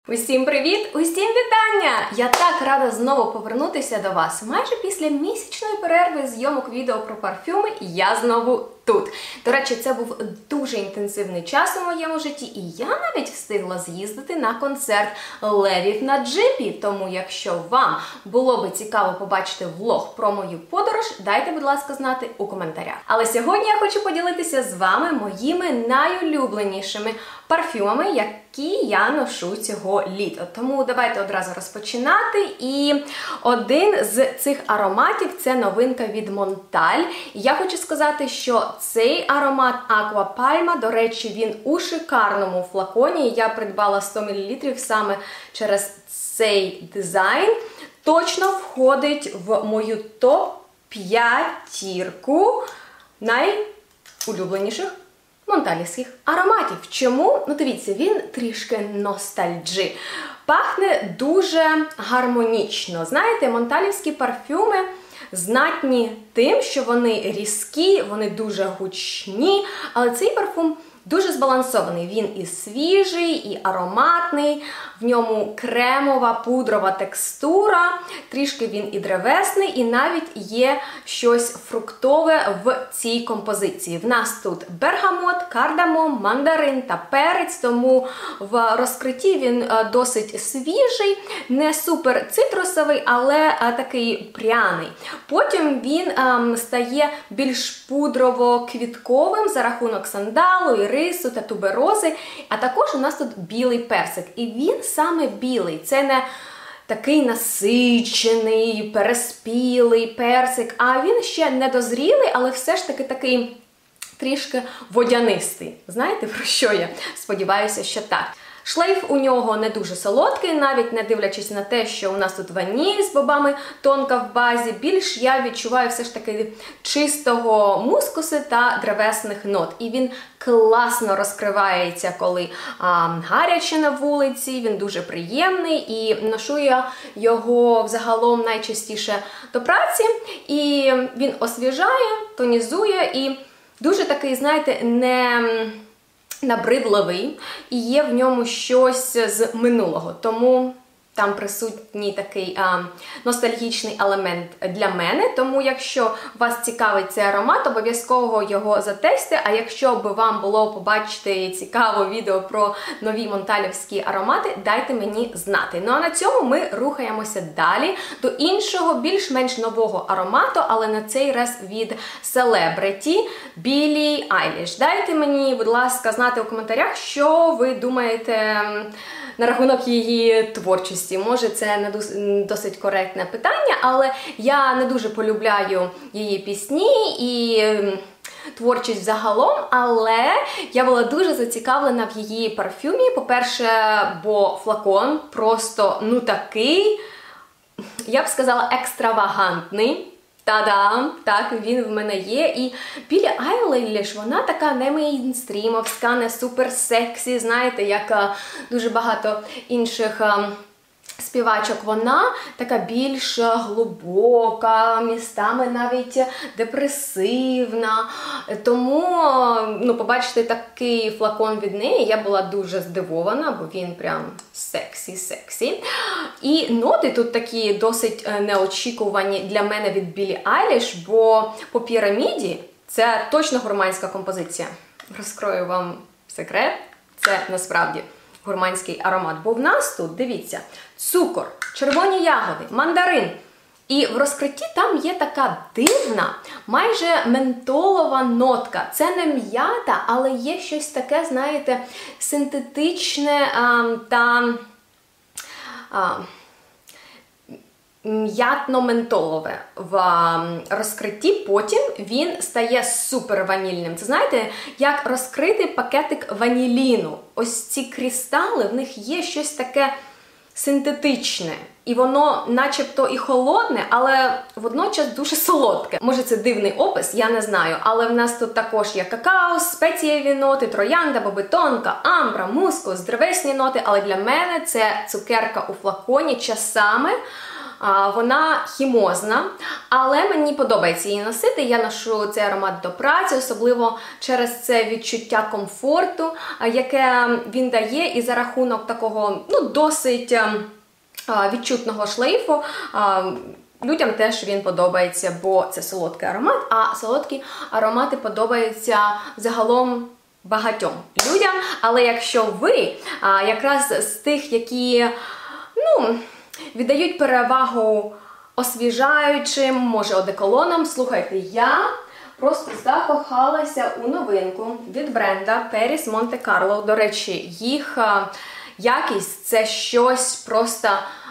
Усім привіт! Усім вітання! Я так рада знову повернутися до вас. Майже після місячної перерви зйомок відео про парфюми я знову тут. До речі, це був дуже інтенсивний час у моєму житті, і я навіть встигла з'їздити на концерт левів на джипі. Тому, якщо вам було би цікаво побачити влог про мою подорож, дайте, будь ласка, знати у коментарях. Але сьогодні я хочу поділитися з вами моїми найулюбленішими парфюмами, які я ношу цього літа. Тому давайте одразу розпочинати. І один з цих ароматів – це новинка від Монталь. Я хочу сказати, що цей аромат Aqua Palma, до речі, він у шикарному флаконі. Я придбала 100 мл саме через цей дизайн. Точно входить в мою топ-5 найулюбленіших монталівських ароматів. Чому? Ну дивіться, він трішки ностальджі. Пахне дуже гармонічно. Знаєте, монталівські парфюми знатні тим, що вони різкі, вони дуже гучні, але цей парфум дуже збалансований. Він і свіжий, і ароматний, в ньому кремова, пудрова текстура, трішки він і древесний, і навіть є щось фруктове в цій композиції. В нас тут бергамот, кардамом, мандарин та перець, тому в розкритті він досить свіжий, не супер цитрусовий, але такий пряний. Потім він стає більш пудрово-квітковим за рахунок сандалу, ірису та туберози, а також у нас тут білий персик. І він саме білий, це не такий насичений, переспілий персик, а він ще недозрілий, але все ж таки такий трішки водянистий. Знаєте, про що я? Сподіваюся, що так. Шлейф у нього не дуже солодкий, навіть не дивлячись на те, що у нас тут ваніль з бобами тонка в базі. Більш я відчуваю все ж таки чистого мускусу та древесних нот. І він класно розкривається, коли гаряче на вулиці, він дуже приємний. І ношу я його взагалом найчастіше до праці. І він освіжає, тонізує і дуже такий, знаєте, не набридливий, і є в ньому щось з минулого, тому там присутній такий ностальгічний елемент для мене, тому якщо вас цікавить цей аромат, обов'язково його затестите, а якщо б вам було побачити цікаве відео про нові монталівські аромати, дайте мені знати. Ну а на цьому ми рухаємося далі до іншого, більш-менш нового аромату, але на цей раз від Celebrity Біллі Айліш. Дайте мені, будь ласка, знати у коментарях, що ви думаєте на рахунок її творчості. Може, це не досить коректне питання, але я не дуже полюбляю її пісні і творчість загалом, але я була дуже зацікавлена в її парфюмі. По-перше, бо флакон просто, ну такий, я б сказала, екстравагантний. Та-дам! Так, він в мене є. І Біллі Айліш, вона така не мейнстрімовська, не супер-сексі, знаєте, як дуже багато інших співачок. Вона така більш глибока, містами навіть депресивна. Тому, ну, побачити такий флакон від неї, я була дуже здивована, бо він прям сексі-сексі. І ноти тут такі досить неочікувані для мене від Біллі Айліш, бо по піраміді це точно гурманська композиція. Розкрою вам секрет, це насправді гурманський аромат. Бо в нас тут, дивіться, цукор, червоні ягоди, мандарин. І в розкритті там є така дивна, майже ментолова нотка. Це не м'ята, але є щось таке, знаєте, синтетичне та м'ятно-ментолове в розкритті. Потім він стає супер ванільним. Це, знаєте, як розкрити пакетик ваніліну. Ось ці кристали, в них є щось таке синтетичне. І воно начебто і холодне, але водночас дуже солодке. Може, це дивний опис, я не знаю. Але в нас тут також є какао, спецієві ноти, троянда, бобитонка, амбра, мускус, древесні ноти. Але для мене це цукерка у флаконі. Часами Вона хімозна, але мені подобається її носити. Я ношу цей аромат до праці, особливо через це відчуття комфорту, яке він дає, і за рахунок такого, ну, досить відчутного шлейфу. Людям теж він подобається, бо це солодкий аромат, а солодкі аромати подобаються загалом багатьом людям. Але якщо ви якраз з тих, які, ну, віддають перевагу освіжаючим, може одеколонам, слухайте, я просто закохалася у новинку від бренда Paris Monte Carlo. До речі, їх якість – це щось просто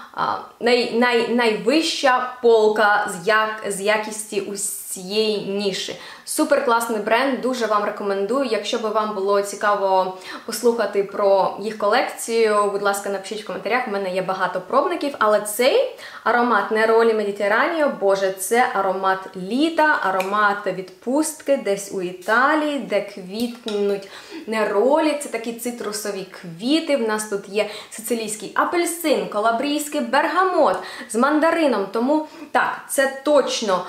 найвища полка з якісті усієї ніші. Супер класний бренд, дуже вам рекомендую. Якщо би вам було цікаво послухати про їх колекцію, будь ласка, напишіть в коментарях, у мене є багато пробників, але цей аромат Neroli Mediterraneo, боже, це аромат літа, аромат відпустки десь у Італії, де квітнуть неролі, це такі цитрусові квіти, в нас тут є сицилійський апельсин, калабрійський бергамот з мандарином, тому так, це точно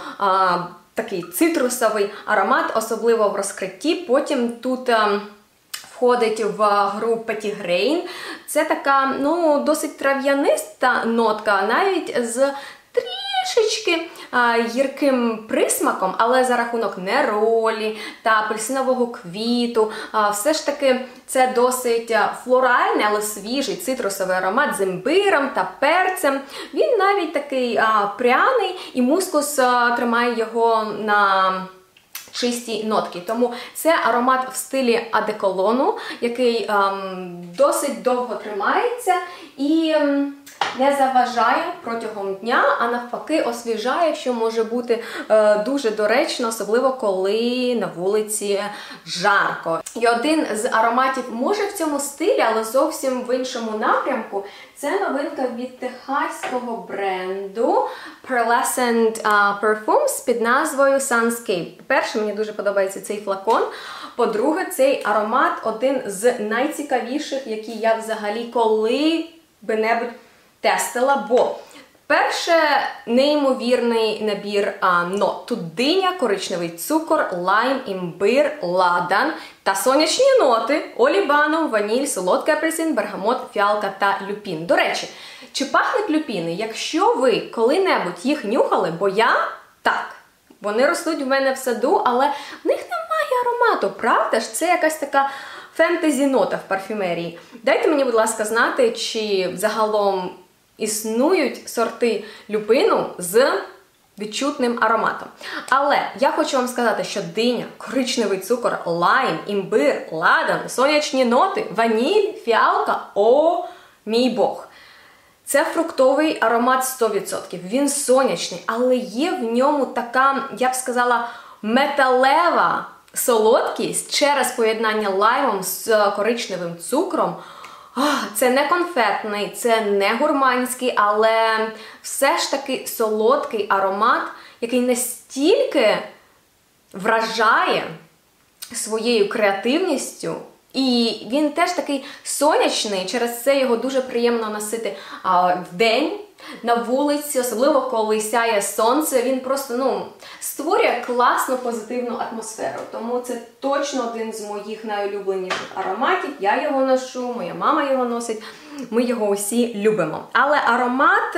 такий цитрусовий аромат, особливо в розкритті. Потім тут входить в гру Petitgrain. Це така, ну, досить трав'яниста нотка, навіть з трішечки гірким присмаком, але за рахунок неролі та апельсинового квіту. Все ж таки це досить флоральний, але свіжий цитрусовий аромат з імбиром та перцем. Він навіть такий пряний, і мускус тримає його на чистій нотки. Тому це аромат в стилі одеколону, який досить довго тримається і не заважає протягом дня, а навпаки освіжає, що може бути дуже доречно, особливо коли на вулиці жарко. І один з ароматів, може в цьому стилі, але зовсім в іншому напрямку, це новинка від техаського бренду Pearlescent Perfumes під назвою Sunscape. По-перше, мені дуже подобається цей флакон. По-друге, цей аромат один з найцікавіших, які я взагалі коли-небудь тестила, бо перше, неймовірний набір нот. Тут диня, коричневий цукор, лайм, імбир, ладан та сонячні ноти: олібанум, ваніль, солодкий апельсин, бергамот, фіалка та люпін. До речі, чи пахнуть люпіни? Якщо ви коли-небудь їх нюхали, бо я так, вони ростуть в мене в саду, але в них немає аромату, правда ж? Це якась така фентезі-нота в парфюмерії. Дайте мені, будь ласка, знати, чи загалом існують сорти люпину з відчутним ароматом. Але я хочу вам сказати, що диня, коричневий цукор, лайм, імбир, ладан, сонячні ноти, ваніль, фіалка – о мій Бог! Це фруктовий аромат 100%. Він сонячний, але є в ньому така, я б сказала, металева солодкість через поєднання лаймом з коричневим цукром. Це не конфетний, це не гурманський, але все ж таки солодкий аромат, який настільки вражає своєю креативністю. І він теж такий сонячний, через це його дуже приємно носити вдень, на вулиці, особливо коли сяє сонце. Він просто, створює класну позитивну атмосферу. Тому це точно один з моїх найулюбленіших ароматів. Я його ношу, моя мама його носить, ми його усі любимо. Але аромат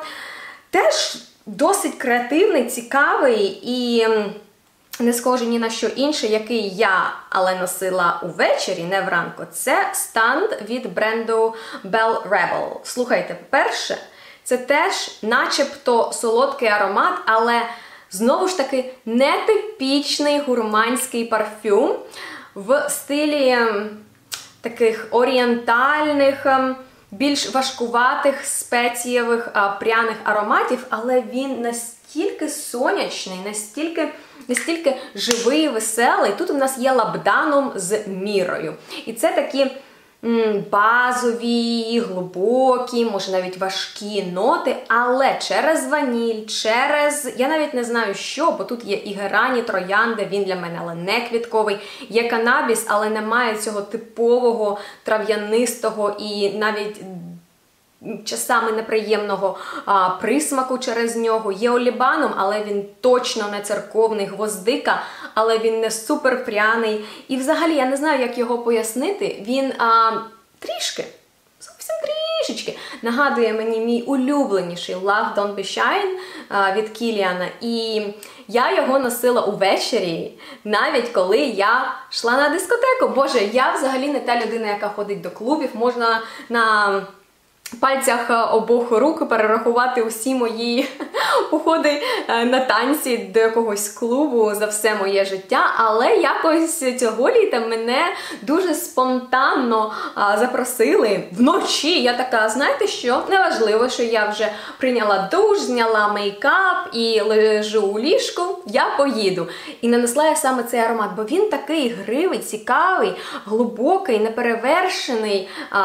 теж досить креативний, цікавий і не схожий ні на що інше, який я, але носила увечері, не вранку. Це станд від бренду Belle Rebel. Слухайте, по-перше, це теж начебто солодкий аромат, але знову ж таки нетипічний гурманський парфюм в стилі таких орієнтальних, більш важкуватих, спецієвих, пряних ароматів, але він настільки сонячний, настільки живий, веселий. Тут у нас є лабданум з мірою. І це такі базові, глибокі, може навіть важкі ноти, але через ваніль, я навіть не знаю що, бо тут є і герані, троянда, він для мене, але не квітковий, є канабіс, але немає цього типового трав'янистого і навіть часами неприємного присмаку через нього. Є олібаном, але він точно не церковний, гвоздика, але він не супер пряний. І взагалі, я не знаю, як його пояснити, він трішки, зовсім трішечки нагадує мені мій улюбленіший Love Don't Be Shy від Кіліана. І я його носила увечері, навіть коли я йшла на дискотеку. Боже, я взагалі не та людина, яка ходить до клубів. Можна на пальцях обох рук перерахувати усі мої походи на танці до якогось клубу за все моє життя, але якось цього літа мене дуже спонтанно запросили вночі. Я така, знаєте що, неважливо, що я вже прийняла душ, зняла мейкап і лежу у ліжку, я поїду. І нанесла я саме цей аромат, бо він такий гривий, цікавий, глибокий, неперевершений,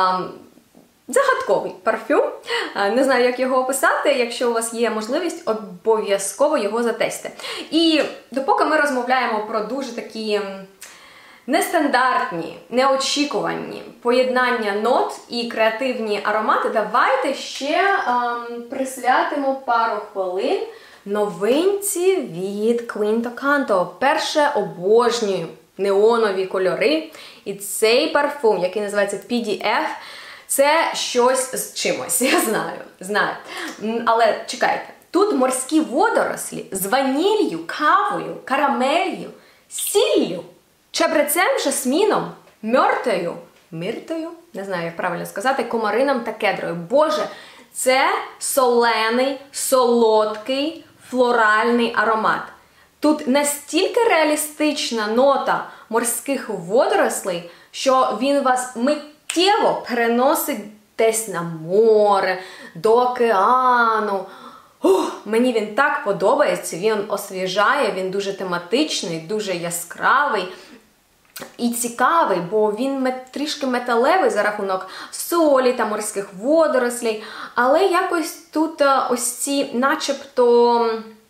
загадковий парфюм. Не знаю, як його описати. Якщо у вас є можливість, обов'язково його затестите. І допоки ми розмовляємо про дуже такі нестандартні, неочікувані поєднання нот і креативні аромати, давайте ще присвятимо пару хвилин новинці від Quinto Canto. Перше, обожнюю неонові кольори. І цей парфум, який називається PDF, це щось з чимось, я знаю. Але чекайте, тут морські водорослі з ванілью, кавою, карамелью, сіллю, чебрецем, жасміном, миртою, не знаю, як правильно сказати, комарином та кедрою. Боже, це солений, солодкий, флоральний аромат. Тут настільки реалістична нота морських водорослей, що він вас миттєво переносить десь на море, до океану. Мені він так подобається, він освіжає, він дуже тематичний, дуже яскравий і цікавий, бо він трішки металевий за рахунок солі та морських водорослей, але якось тут ось ці начебто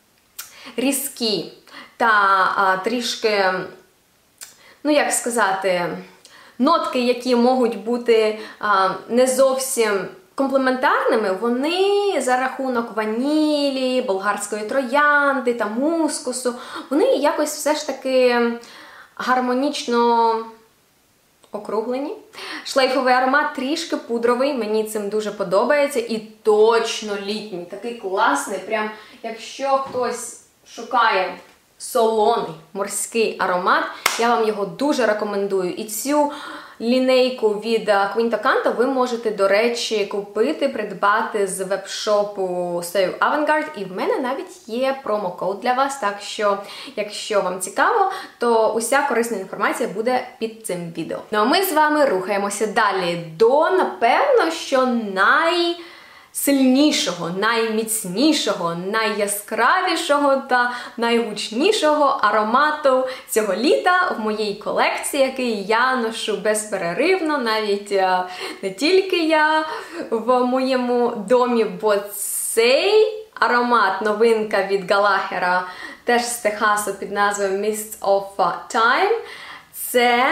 різкі та трішки, ну як сказати, нотки, які можуть бути не зовсім комплементарними, вони за рахунок ванілі, болгарської троянди та мускусу, вони якось все ж таки гармонічно округлені. Шлейфовий аромат трішки пудровий, мені цим дуже подобається, і точно літній, такий класний, прям якщо хтось шукає солоний морський аромат, я вам його дуже рекомендую. І цю лінейку від Quinto Canto ви можете, до речі, купити, придбати з веб-шопу Seo Avantgarde. І в мене навіть є промокод для вас, так що, якщо вам цікаво, то уся корисна інформація буде під цим відео. Ну а ми з вами рухаємося далі до, напевно, що найсильнішого, найміцнішого, найяскравішого та найгучнішого аромату цього літа в моїй колекції, який я ношу безперервно, навіть не тільки я в моєму домі, бо цей аромат, новинка від Галахера, теж з Техасу під назвою Mists of Time, це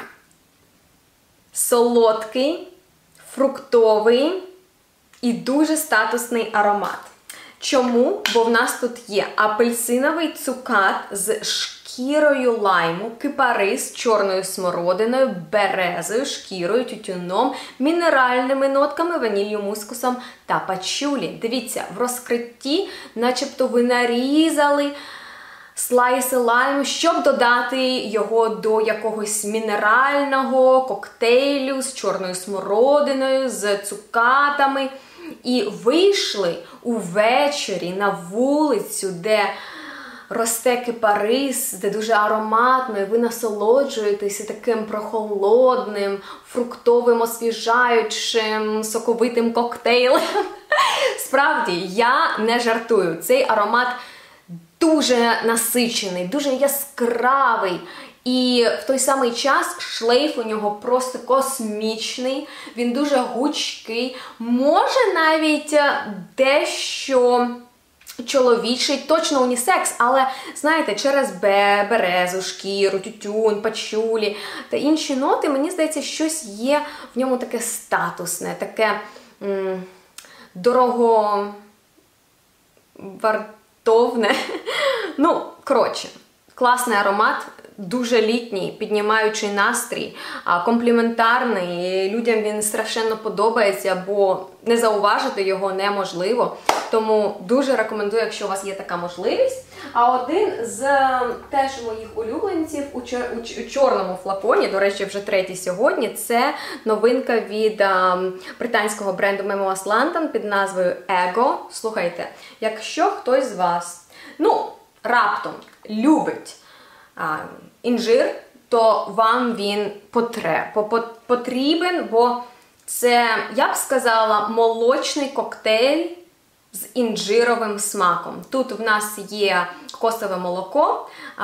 солодкий, фруктовий і дуже статусний аромат. Чому? Бо в нас тут є апельсиновий цукат з шкірою лайму, кипарис, чорною смородиною, березою, шкірою, тютюном, мінеральними нотками, ваніллю, мускусом та пачулі. Дивіться, в розкритті начебто ви нарізали слайси лайму, щоб додати його до якогось мінерального коктейлю з чорною смородиною, з цукатами. І вийшли увечері на вулицю, де росте кипарис, де дуже ароматно, і ви насолоджуєтеся таким прохолодним, фруктовим, освіжаючим, соковитим коктейлем. Справді, я не жартую. Цей аромат дуже насичений, дуже яскравий. І в той самий час шлейф у нього просто космічний, він дуже гучкий, може навіть дещо чоловічий, точно унісекс, але, знаєте, через березу, шкіру, тютюн, пачулі та інші ноти, мені здається, щось є в ньому таке статусне, таке дороговартовне. Ну, коротше, класний аромат, дуже літній, піднімаючий настрій, компліментарний, людям він страшенно подобається, бо не зауважити його неможливо. Тому дуже рекомендую, якщо у вас є така можливість. А один з теж моїх улюбленців у чорному флаконі, до речі, вже третій сьогодні, це новинка від британського бренду Memoas London під назвою Ego. Слухайте, якщо хтось з вас, раптом любить інжир, то вам він потрібен, бо це, я б сказала, молочний коктейль з інжировим смаком. Тут в нас є кокосове молоко,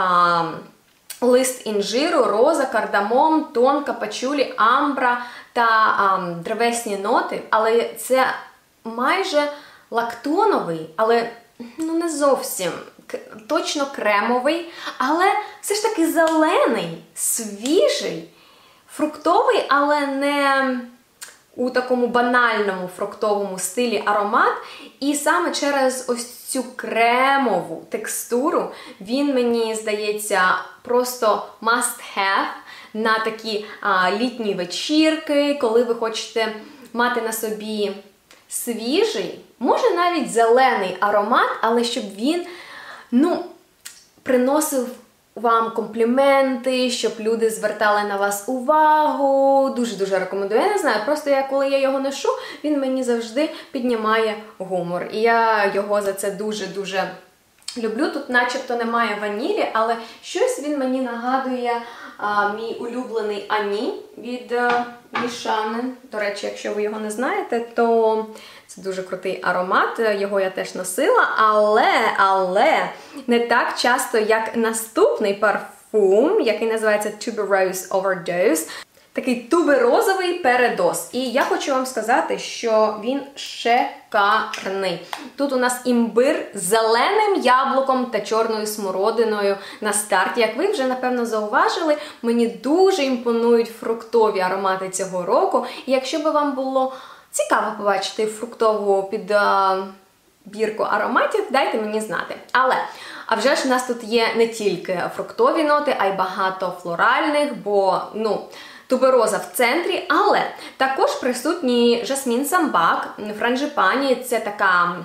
лист інжиру, роза, кардамом, тонка, пачулі, амбра та древесні ноти, але це майже лактоновий, але не зовсім, точно кремовий, але все ж таки зелений, свіжий, фруктовий, але не у такому банальному фруктовому стилі аромат. І саме через ось цю кремову текстуру він, мені здається, просто must have на такі літні вечірки, коли ви хочете мати на собі свіжий, може навіть зелений аромат, але щоб він, приносив вам компліменти, щоб люди звертали на вас увагу. Дуже-дуже рекомендую. Я не знаю, просто коли я його ношу, він мені завжди піднімає гумор. І я його за це дуже-дуже люблю. Тут начебто немає ванілі, але щось він мені нагадує мій улюблений Ані від Мішани. До речі, якщо ви його не знаєте, то це дуже крутий аромат, його я теж носила, але не так часто, як наступний парфум, який називається Tuberose Overdose. Такий туберозовий передоз. І я хочу вам сказати, що він шикарний. Тут у нас імбир з зеленим яблуком та чорною смородиною на старті. Як ви вже, напевно, зауважили, мені дуже імпонують фруктові аромати цього року. І якщо би вам було цікаво побачити фруктову підбірку ароматів, дайте мені знати. А вже ж у нас тут є не тільки фруктові ноти, а й багато флоральних, бо, тубероза в центрі, але також присутній жасмін самбак, франжипані, це така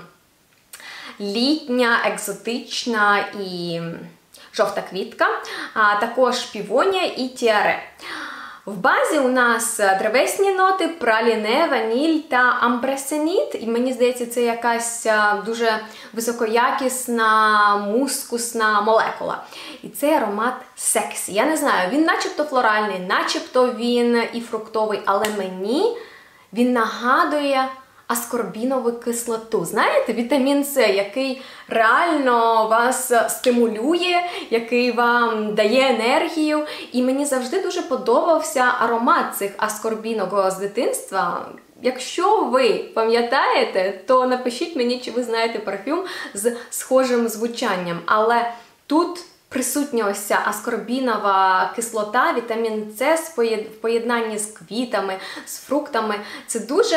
літня, екзотична і жовта квітка, а також півонія і тіаре. В базі у нас древесні ноти, праліне, ваніль та амбресеніт. І мені здається, це якась дуже високоякісна, мускусна молекула. І цей аромат сексі. Я не знаю, він начебто флоральний, начебто він і фруктовий, але мені він нагадує аскорбінову кислоту. Знаєте, вітамін С, який реально вас стимулює, який вам дає енергію. І мені завжди дуже подобався аромат цих аскорбінок з дитинства. Якщо ви пам'ятаєте, то напишіть мені, чи ви знаєте парфюм з схожим звучанням. Але тут присутня ось ця аскорбінова кислота, вітамін С в поєднанні з квітами, з фруктами. Це дуже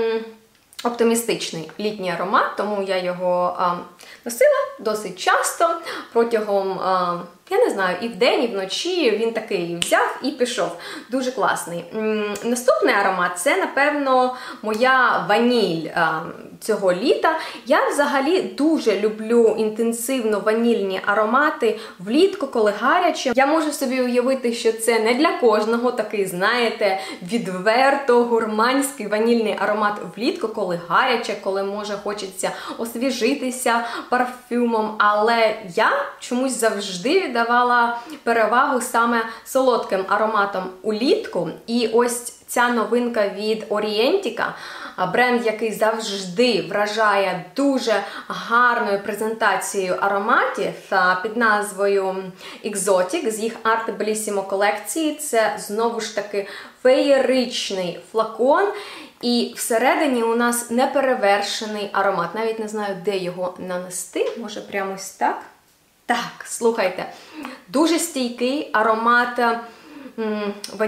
оптимістичний літній аромат, тому я його носила досить часто, протягом, я не знаю, і вдень, і вночі він такий взяв і пішов. Дуже класний. Наступний аромат – це, напевно, моя ваніль цього літа. Я взагалі дуже люблю інтенсивно ванільні аромати влітку, коли гаряче. Я можу собі уявити, що це не для кожного такий, знаєте, відверто гурманський ванільний аромат влітку, коли гаряче, коли, може, хочеться освіжитися парфюмом. Але я чомусь завжди віддавала перевагу саме солодким ароматам улітку. І ось ця новинка від Орієнтіка, бренд, який завжди вражає дуже гарною презентацією ароматів, під назвою Exotic з їх Arte Bellissimo колекції. Це знову ж таки феєричний флакон. І всередині у нас неперевершений аромат. Навіть не знаю, де його нанести. Може, прямо ось так? Так, слухайте. Дуже стійкий аромат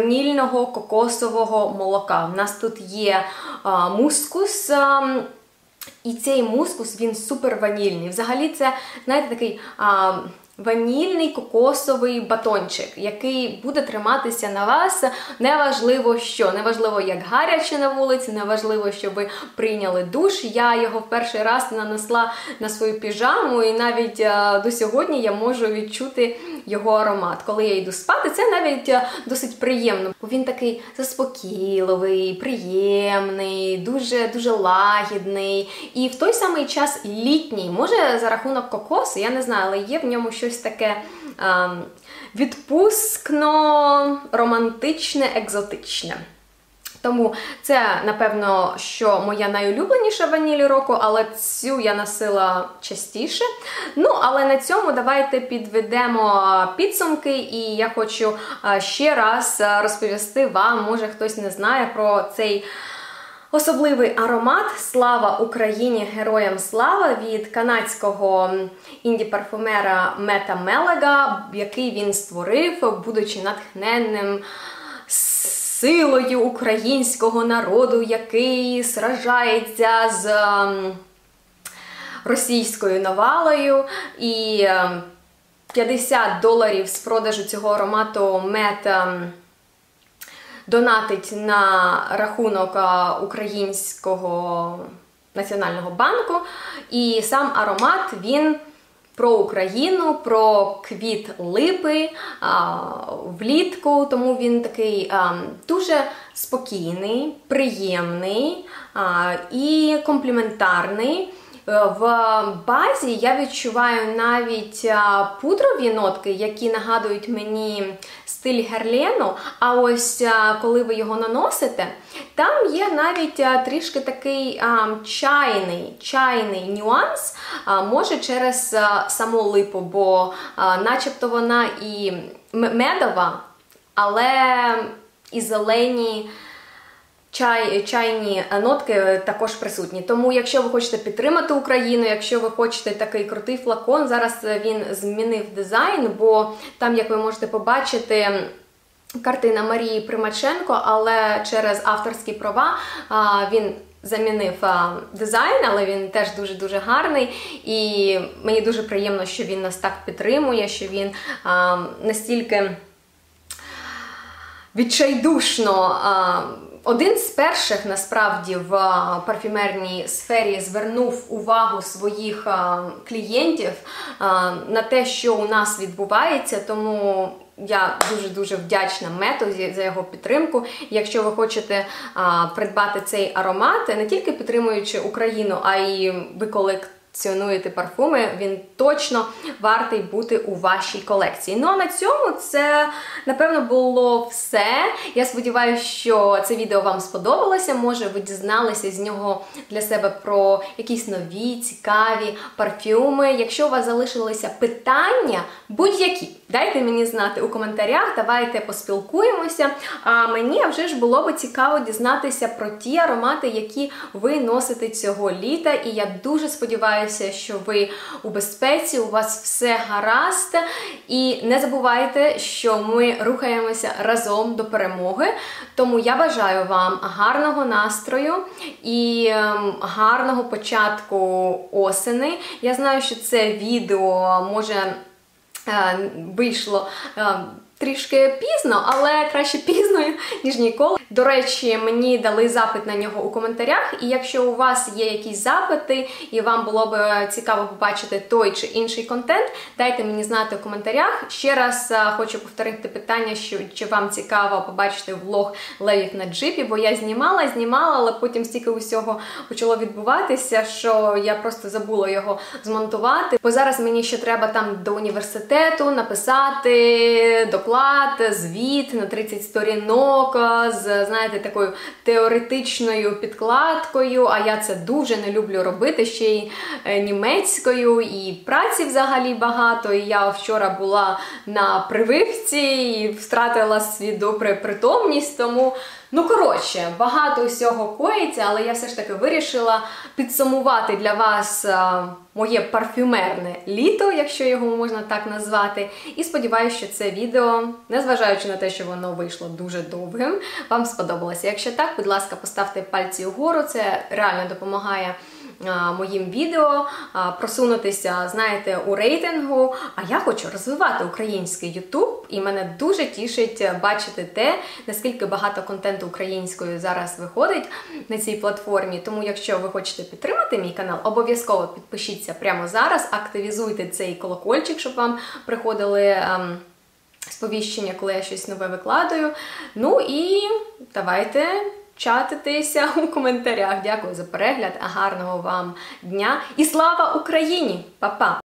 ванільного кокосового молока. У нас тут є мускус, І цей мускус, він супер ванільний. Взагалі це, знаєте, такий ванільний кокосовий батончик, який буде триматися на вас неважливо що. Неважливо, як гаряче на вулиці, неважливо, що ви прийняли душ. Я його в перший раз нанесла на свою піжаму, і навіть до сьогодні я можу відчути його аромат. Коли я йду спати, це навіть досить приємно. Бо він такий заспокійливий, приємний, дуже лагідний. І в той самий час літній. Може за рахунок кокосу, я не знаю, але є в ньому щось таке відпускно, романтичне, екзотичне. Тому це, напевно, що моя найулюбленіша ваніль року, але цю я носила частіше. Ну, але на цьому давайте підведемо підсумки, і я хочу ще раз розповісти вам, може хтось не знає про цей особливий аромат «Слава Україні! Героям слава» від канадського інді-парфумера Мета Мелега, який він створив, будучи натхненним силою українського народу, який сражається з російською навалою. І $50 з продажу цього аромату Мета донатить на рахунок Українського національного банку. І сам аромат, він про Україну, про квіт липи влітку, тому він такий дуже спокійний, приємний і компліментарний. В базі я відчуваю навіть пудрові нотки, які нагадують мені стиль Герлену, а ось коли ви його наносите, там є навіть трішки такий чайний нюанс, може через саму липу, бо начебто вона і медова, але і зелені чайні нотки також присутні. Тому, якщо ви хочете підтримати Україну, якщо ви хочете такий крутий флакон, зараз він змінив дизайн, бо там, як ви можете побачити, картина Марії Примаченко, але через авторські права він замінив дизайн, але він теж дуже-дуже гарний. І мені дуже приємно, що він нас так підтримує, що він настільки відчайдушно один з перших, насправді, в парфюмерній сфері звернув увагу своїх клієнтів на те, що у нас відбувається, тому я дуже-дуже вдячна Мету за його підтримку. Якщо ви хочете придбати цей аромат, не тільки підтримуючи Україну, а й ви колекціонуєте парфуми, він точно вартий бути у вашій колекції. Ну а на цьому це, напевно, було все. Я сподіваюся, що це відео вам сподобалося. Може, ви дізналися з нього для себе про якісь нові, цікаві парфюми. Якщо у вас залишилися питання, будь-які, дайте мені знати у коментарях, давайте поспілкуємося. А мені вже ж було би цікаво дізнатися про ті аромати, які ви носите цього літа. І я дуже сподіваюся, що ви у безпеці, у вас все гаразд. І не забувайте, що ми рухаємося разом до перемоги. Тому я бажаю вам гарного настрою і гарного початку осени. Я знаю, що це відео може вийшло трішки пізно, але краще пізно, ніж ніколи. До речі, мені дали запит на нього у коментарях, і якщо у вас є якісь запити, і вам було б цікаво побачити той чи інший контент, дайте мені знати у коментарях. Ще раз хочу повторити питання, чи вам цікаво побачити влог левів на джипі, бо я знімала, але потім стільки усього почало відбуватися, що я просто забула його змонтувати. Бо зараз мені ще треба там до університету написати доклад, звіт на 30 сторінок з, знаєте, такою теоретичною підкладкою, а я це дуже не люблю робити, ще й німецькою, і праці взагалі багато, і я вчора була на прививці і втратила свою притомність, тому, ну, коротше, багато всього коїться, але я все ж таки вирішила підсумувати для вас моє парфюмерне літо, якщо його можна так назвати. І сподіваюся, що це відео, незважаючи на те, що воно вийшло дуже довгим, вам сподобалося. Якщо так, будь ласка, поставте пальці вгору, це реально допомагає моїм відео, просунутися, знаєте, у рейтингу. А я хочу розвивати український YouTube, і мене дуже тішить бачити те, наскільки багато контенту українською зараз виходить на цій платформі. Тому, якщо ви хочете підтримати мій канал, обов'язково підпишіться прямо зараз, активізуйте цей колокольчик, щоб вам приходили сповіщення, коли я щось нове викладаю. Ну і давайте чатитися у коментарях. Дякую за перегляд, гарного вам дня і слава Україні! Па-па!